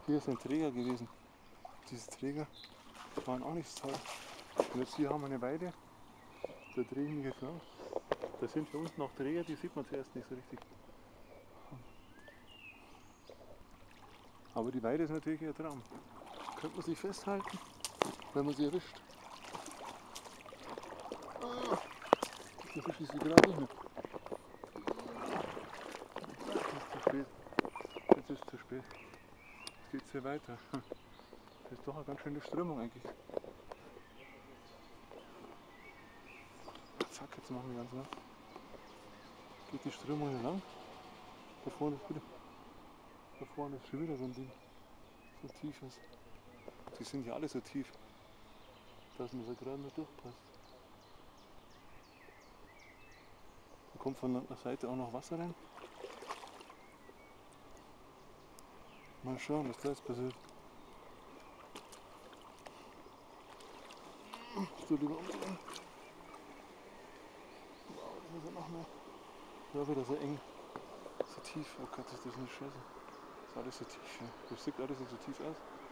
Hier ist ein Träger gewesen. Diese Träger waren auch nicht so toll. Und jetzt hier haben wir eine Weide. Da drehe ich mich jetzt lang. Da sind hier unten noch Träger, die sieht man zuerst nicht so richtig. Aber die Weide ist natürlich ein Traum. Könnte man sich festhalten, wenn man sie erwischt. Ah, der Fisch ist gerade nicht mehr. Jetzt ist zu spät. Jetzt ist zu spät. Jetzt geht es hier weiter. Das ist doch eine ganz schöne Strömung eigentlich. Zack, jetzt machen wir ganz nah. Geht die Strömung hier lang. Da vorne ist schon wieder so ein Ding. So tief ist. Die sind ja alle so tief, dass man so gerade nur durchpasst. Da kommt von der Seite auch noch Wasser rein. Mal schauen, was da jetzt passiert. Ich tue lieber umdrehen. Wow, das ist ja noch mehr. Ja, wieder so eng. So tief. Oh Gott, ist das eine Scheiße. Das ist alles so tief. Ja. Das sieht alles so tief aus.